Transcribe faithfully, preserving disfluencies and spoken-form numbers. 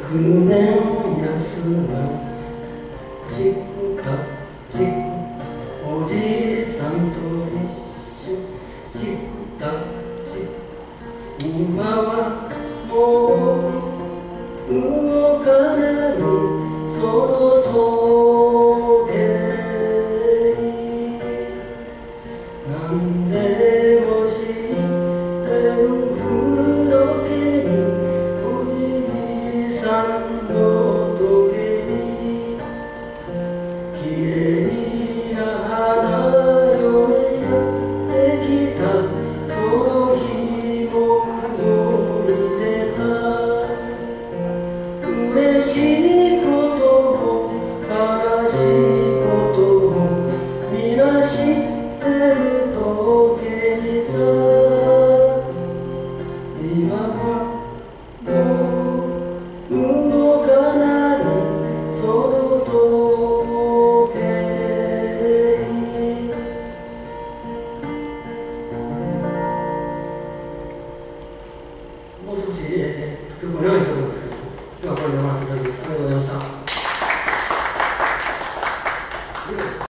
年休むチクタチクおじさんと一緒チクタチク今はもう動かないその時計何でも知ってる風時計におじいさんの時計にきれいな花嫁やってきたその日も見てた嬉しいことも悲しいことも皆知ってる時計さ今はもう動かないその時計もう少し、えー、曲は長い曲なんですけど今日はこれで終わらせていただきます。